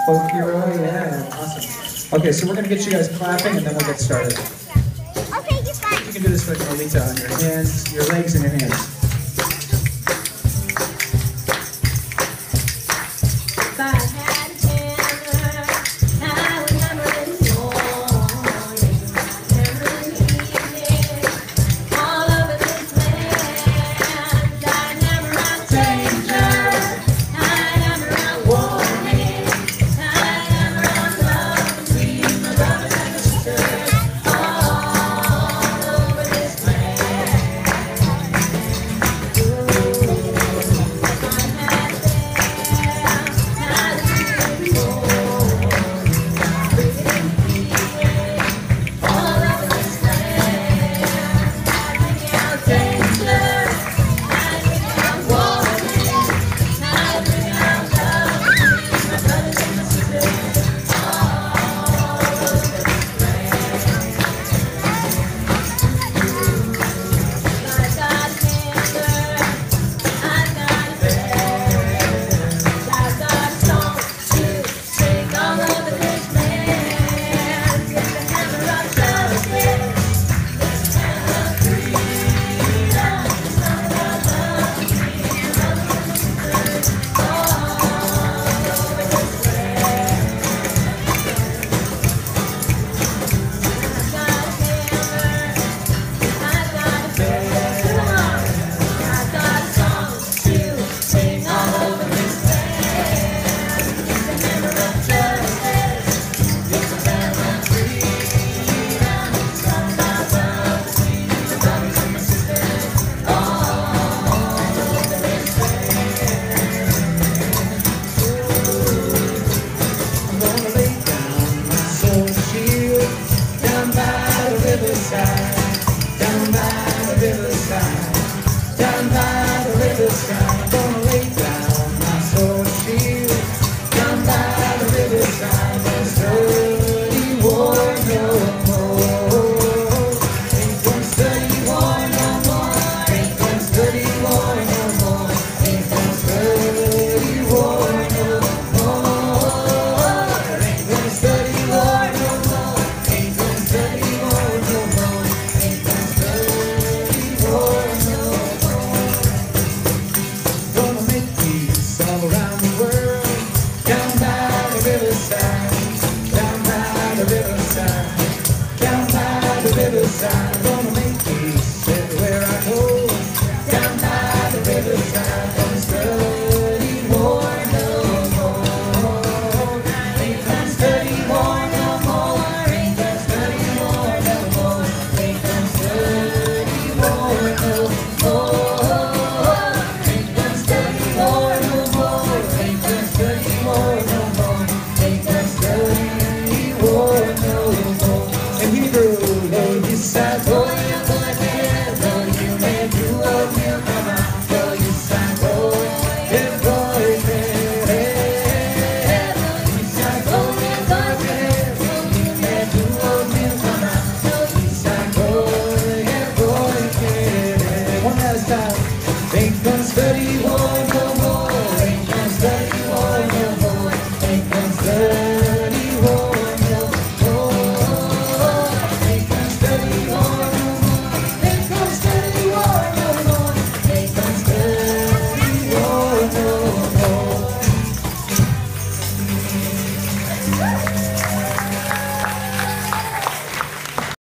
Folk hero, yeah, awesome. Okay, so we're going to get you guys clapping and then we'll get started. Okay, you're fine. You can do this with Melita on your hands, your legs and your hands. Around the world, down by the riverside.